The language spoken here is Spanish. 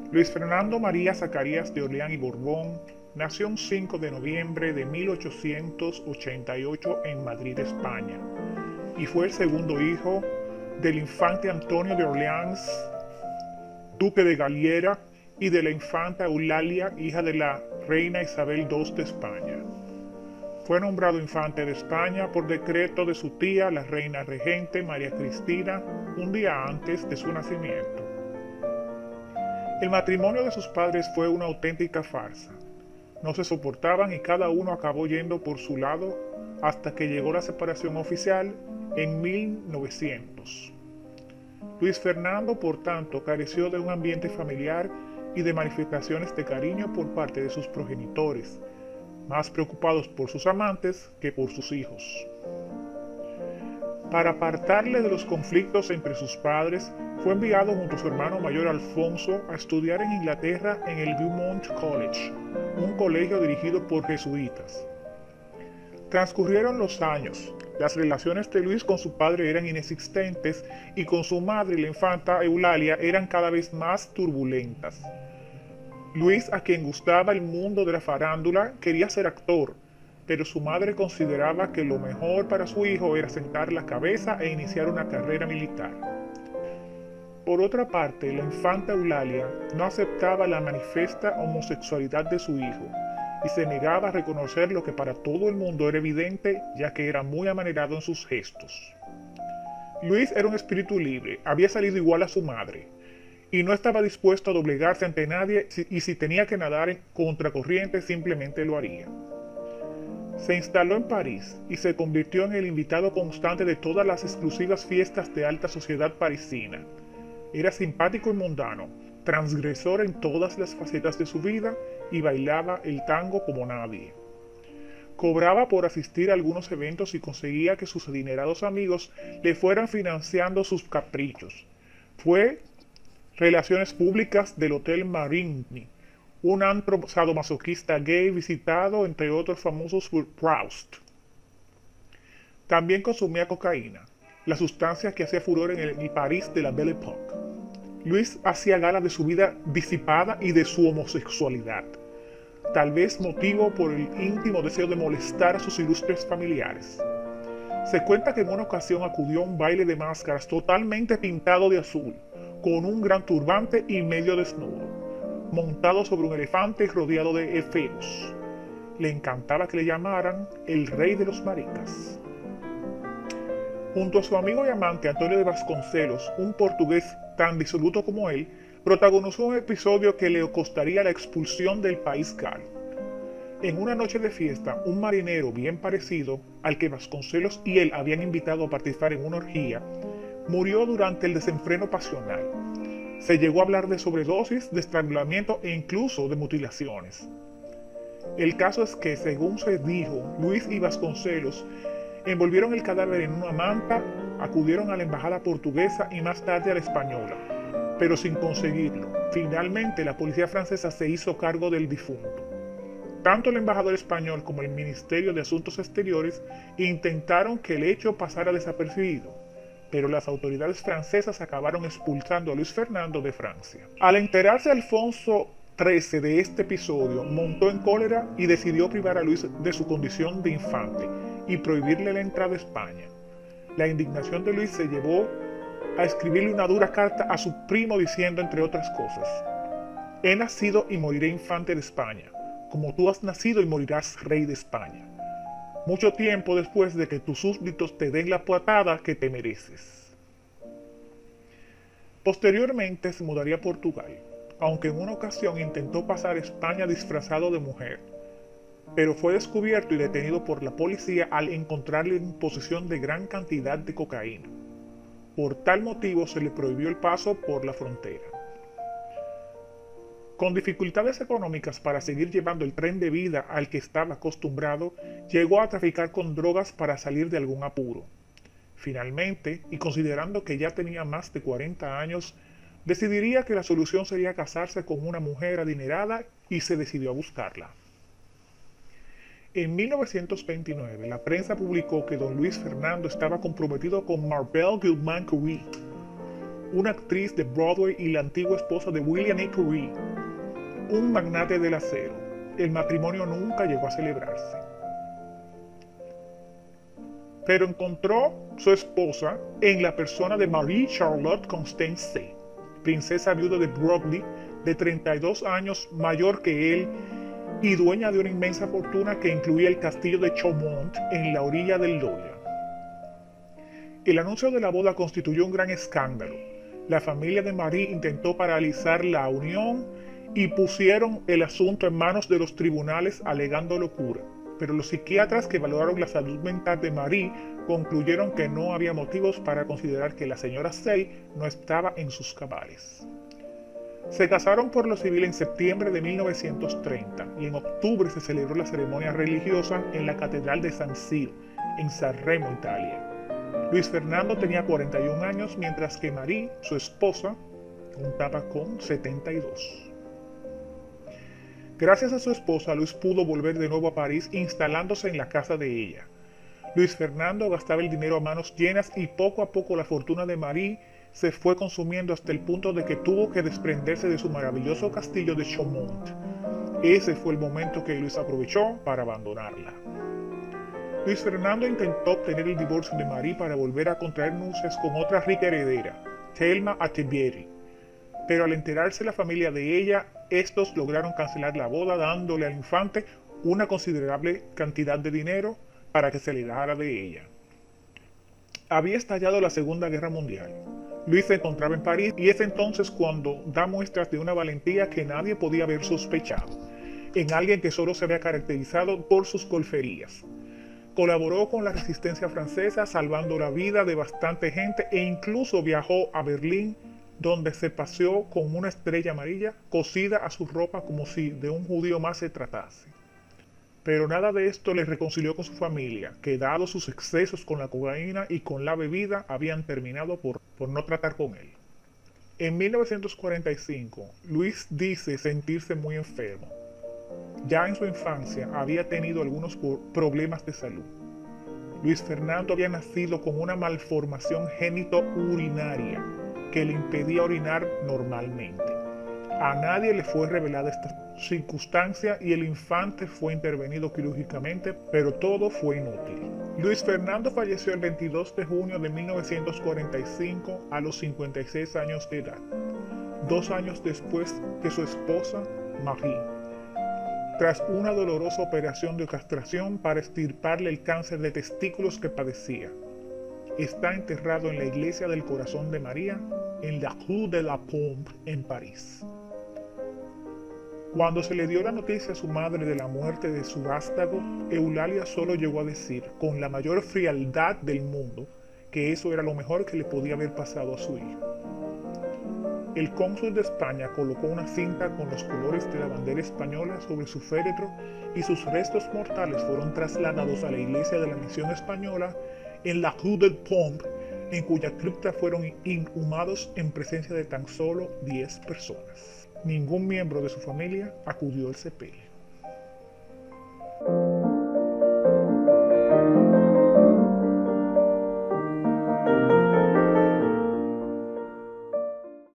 Luis Fernando María Zacarías de Orleans y Borbón nació un 5 de noviembre de 1888 en Madrid, España, y fue el segundo hijo del infante Antonio de Orleans, duque de Galiera, y de la infanta Eulalia, hija de la reina Isabel II de España. Fue nombrado infante de España por decreto de su tía, la reina regente María Cristina, un día antes de su nacimiento. El matrimonio de sus padres fue una auténtica farsa. No se soportaban y cada uno acabó yendo por su lado hasta que llegó la separación oficial en 1900. Luis Fernando, por tanto, careció de un ambiente familiar y de manifestaciones de cariño por parte de sus progenitores, más preocupados por sus amantes que por sus hijos. Para apartarle de los conflictos entre sus padres, fue enviado junto a su hermano mayor Alfonso a estudiar en Inglaterra en el Beaumont College, un colegio dirigido por jesuitas. Transcurrieron los años. Las relaciones de Luis con su padre eran inexistentes y con su madre, la infanta Eulalia, eran cada vez más turbulentas. Luis, a quien gustaba el mundo de la farándula, quería ser actor, pero su madre consideraba que lo mejor para su hijo era sentar la cabeza e iniciar una carrera militar. Por otra parte, la infanta Eulalia no aceptaba la manifiesta homosexualidad de su hijo y se negaba a reconocer lo que para todo el mundo era evidente, ya que era muy amanerado en sus gestos. Luis era un espíritu libre, había salido igual a su madre, y no estaba dispuesto a doblegarse ante nadie, y si tenía que nadar en contracorriente simplemente lo haría. Se instaló en París y se convirtió en el invitado constante de todas las exclusivas fiestas de alta sociedad parisina. Era simpático y mundano, transgresor en todas las facetas de su vida y bailaba el tango como nadie. Cobraba por asistir a algunos eventos y conseguía que sus adinerados amigos le fueran financiando sus caprichos. Fue relaciones públicas del Hotel Marigny, un antro sadomasoquista gay visitado entre otros famosos por Proust. También consumía cocaína, la sustancia que hacía furor en el París de la Belle Époque. Luis hacía gala de su vida disipada y de su homosexualidad, tal vez motivo por el íntimo deseo de molestar a sus ilustres familiares. Se cuenta que en una ocasión acudió a un baile de máscaras totalmente pintado de azul, con un gran turbante y medio desnudo, montado sobre un elefante rodeado de efebos. Le encantaba que le llamaran el rey de los maricas. Junto a su amigo y amante Antonio de Vasconcelos, un portugués tan disoluto como él, protagonizó un episodio que le costaría la expulsión del país galo. En una noche de fiesta, un marinero bien parecido, al que Vasconcelos y él habían invitado a participar en una orgía, murió durante el desenfreno pasional. Se llegó a hablar de sobredosis, de estrangulamiento e incluso de mutilaciones. El caso es que, según se dijo, Luis y Vasconcelos envolvieron el cadáver en una manta, acudieron a la embajada portuguesa y más tarde a la española, pero sin conseguirlo. Finalmente, la policía francesa se hizo cargo del difunto. Tanto el embajador español como el Ministerio de Asuntos Exteriores intentaron que el hecho pasara desapercibido, pero las autoridades francesas acabaron expulsando a Luis Fernando de Francia. Al enterarse Alfonso XIII de este episodio, montó en cólera y decidió privar a Luis de su condición de infante y prohibirle la entrada a España. La indignación de Luis se llevó a escribirle una dura carta a su primo diciendo, entre otras cosas: «He nacido y moriré infante de España, como tú has nacido y morirás rey de España, mucho tiempo después de que tus súbditos te den la patada que te mereces». Posteriormente se mudaría a Portugal, aunque en una ocasión intentó pasar a España disfrazado de mujer, pero fue descubierto y detenido por la policía al encontrarle en posesión de gran cantidad de cocaína. Por tal motivo se le prohibió el paso por la frontera. Con dificultades económicas para seguir llevando el tren de vida al que estaba acostumbrado, llegó a traficar con drogas para salir de algún apuro. Finalmente, y considerando que ya tenía más de 40 años, decidiría que la solución sería casarse con una mujer adinerada y se decidió a buscarla. En 1929, la prensa publicó que don Luis Fernando estaba comprometido con Marbelle Guilmant Curie, una actriz de Broadway y la antigua esposa de William A. Curry, un magnate del acero. El matrimonio nunca llegó a celebrarse. Pero encontró su esposa en la persona de Marie Charlotte Constance, princesa viuda de Broglie, de 32 años mayor que él y dueña de una inmensa fortuna que incluía el castillo de Chaumont en la orilla del Loira. El anuncio de la boda constituyó un gran escándalo. La familia de Marie intentó paralizar la unión y pusieron el asunto en manos de los tribunales alegando locura. Pero los psiquiatras que valoraron la salud mental de Marie concluyeron que no había motivos para considerar que la señora Say no estaba en sus cabales. Se casaron por lo civil en septiembre de 1930 y en octubre se celebró la ceremonia religiosa en la Catedral de San Siro, en San Remo, Italia. Luis Fernando tenía 41 años, mientras que Marie, su esposa, contaba con 72. Gracias a su esposa, Luis pudo volver de nuevo a París instalándose en la casa de ella. Luis Fernando gastaba el dinero a manos llenas y poco a poco la fortuna de Marie se fue consumiendo hasta el punto de que tuvo que desprenderse de su maravilloso castillo de Chaumont. Ese fue el momento que Luis aprovechó para abandonarla. Luis Fernando intentó obtener el divorcio de Marie para volver a contraer nupcias con otra rica heredera, Thelma Atterbury. Pero al enterarse la familia de ella, estos lograron cancelar la boda dándole al infante una considerable cantidad de dinero para que se alejara de ella. Había estallado la Segunda Guerra Mundial. Luis se encontraba en París y es entonces cuando da muestras de una valentía que nadie podía haber sospechado, en alguien que solo se había caracterizado por sus golferías. Colaboró con la resistencia francesa, salvando la vida de bastante gente e incluso viajó a Berlín, donde se paseó con una estrella amarilla cosida a su ropa como si de un judío más se tratase. Pero nada de esto le reconcilió con su familia, que dado sus excesos con la cocaína y con la bebida, habían terminado por no tratar con él. En 1945, Luis dice sentirse muy enfermo. Ya en su infancia había tenido algunos problemas de salud. Luis Fernando había nacido con una malformación genitourinaria que le impedía orinar normalmente. A nadie le fue revelada esta circunstancia y el infante fue intervenido quirúrgicamente, pero todo fue inútil. Luis Fernando falleció el 22 de junio de 1945 a los 56 años de edad, 2 años después que su esposa, Marie, tras una dolorosa operación de castración para extirparle el cáncer de testículos que padecía. Está enterrado en la Iglesia del Corazón de María, en la Rue de la Pompe, en París. Cuando se le dio la noticia a su madre de la muerte de su vástago, Eulalia solo llegó a decir, con la mayor frialdad del mundo, que eso era lo mejor que le podía haber pasado a su hijo. El cónsul de España colocó una cinta con los colores de la bandera española sobre su féretro y sus restos mortales fueron trasladados a la iglesia de la misión española en la Rue de Pompe, en cuya cripta fueron inhumados en presencia de tan solo 10 personas. Ningún miembro de su familia acudió al sepelio.